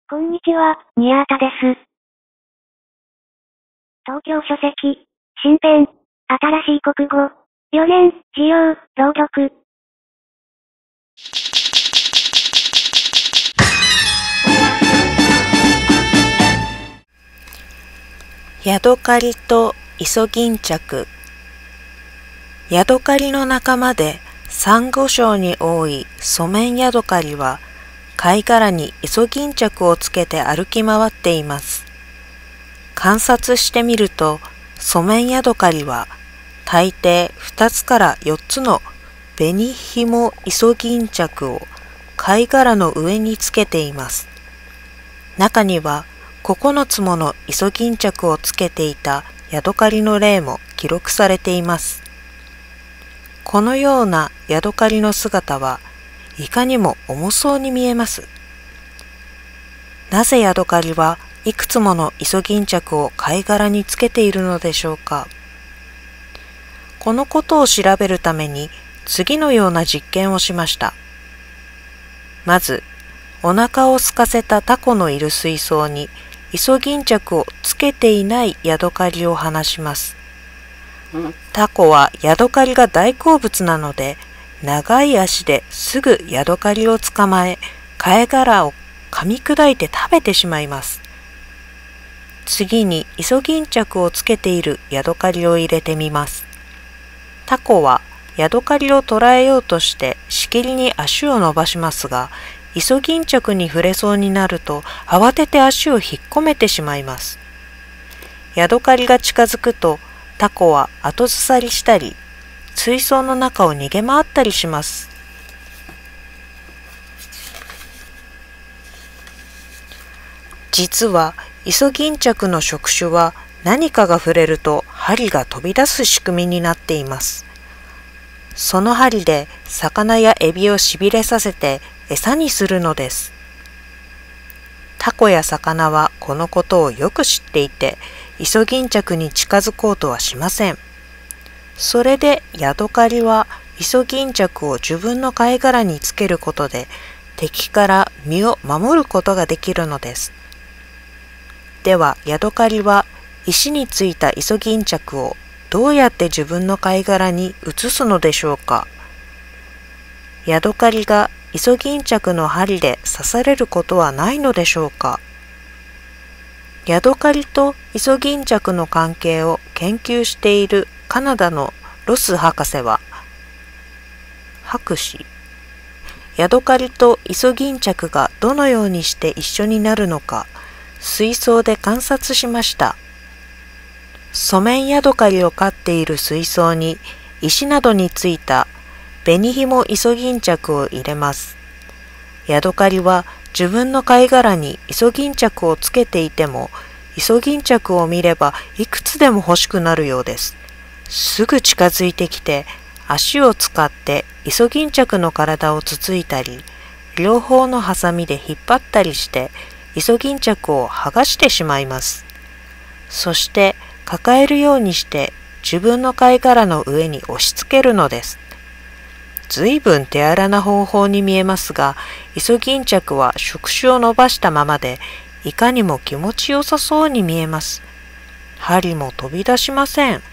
こんにちは、宮田です。東京書籍、新編、新しい国語、4年、自由、朗読。 ヤドカリとイソギンチャク。ヤドカリの仲間でサンゴ礁に多いソメンヤドカリは貝殻にイソギンチャクをつけて歩き回っています。観察してみると、ソメンヤドカリは大抵2つから4つの紅ひもイソギンチャクを貝殻の上につけています。中には9つものイソギンチャクをつけていたヤドカリの例も記録されています。このようなヤドカリの姿はいかにも重そうに見えます。なぜヤドカリはいくつものイソギンチャクを貝殻につけているのでしょうか。このことを調べるために次のような実験をしました。まず、お腹を空かせたタコのいる水槽にイソギンチャクをつけていないヤドカリを放します。タコはヤドカリが大好物なので、長い足ですぐヤドカリを捕まえ、貝殻を噛み砕いて食べてしまいます。次にイソギンチャクをつけているヤドカリを入れてみます。タコはヤドカリを捕らえようとしてしきりに足を伸ばしますが、イソギンチャクに触れそうになると慌てて足を引っ込めてしまいます。ヤドカリが近づくとタコは後ずさりしたり、水槽の中を逃げ回ったりします。実はイソギンチャクの触手は何かが触れると針が飛び出す仕組みになっています。その針で魚やエビをしびれさせて餌にするのです。タコや魚はこのことをよく知っていて、イソギンチャクに近づこうとはしません。それでヤドカリはイソギンチャクを自分の貝殻につけることで敵から身を守ることができるのです。ではヤドカリは石についたイソギンチャクをどうやって自分の貝殻に移すのでしょうか。ヤドカリがイソギンチャクの針で刺されることはないのでしょうか。ヤドカリとイソギンチャクの関係を研究しているカナダのロス博士は、ヤドカリとイソギンチャクがどのようにして一緒になるのか、水槽で観察しました。ソメンヤドカリを飼っている水槽に石などについた紅ひもイソギンチャクを入れます。ヤドカリは自分の貝殻にイソギンチャクをつけていても、イソギンチャクを見ればいくつでも欲しくなるようです。すぐ近づいてきて、足を使ってイソギンチャクの体をつついたり、両方のハサミで引っ張ったりして、イソギンチャクを剥がしてしまいます。そして抱えるようにして自分の貝殻の上に押し付けるのです。ずいぶん手荒な方法に見えますが、イソギンチャクは触手を伸ばしたままで、いかにも気持ちよさそうに見えます。針も飛び出しません。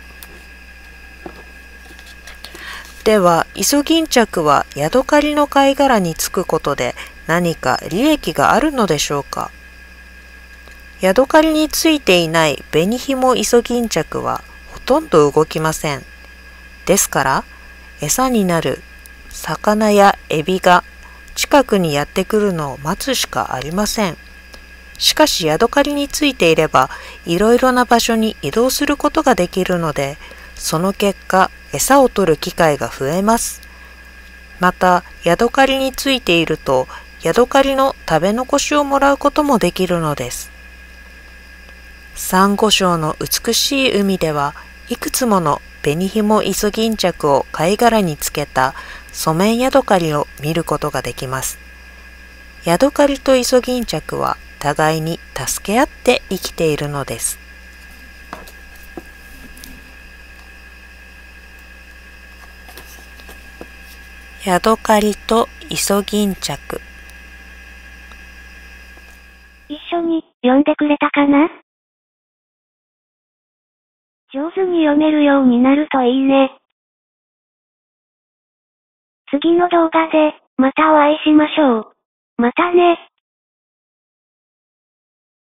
では、イソギンチャクはヤドカリの貝殻につくことで何か利益があるのでしょうか。ヤドカリについていない紅ひもイソギンチャクはほとんど動きません。ですから、餌になる魚やエビが近くにやってくるのを待つしかありません。しかしヤドカリについていればいろいろな場所に移動することができるので、その結果餌を取る機会が増えます。またヤドカリについているとヤドカリの食べ残しをもらうこともできるのです。サンゴ礁の美しい海ではいくつもの紅ひもイソギンチャクを貝殻につけたソメンヤドカリを見ることができます。ヤドカリとイソギンチャクは互いに助け合って生きているのです。ヤドカリとイソギンチャク。 一緒に読んでくれたかな？上手に読めるようになるといいね。次の動画で、またお会いしましょう。またね。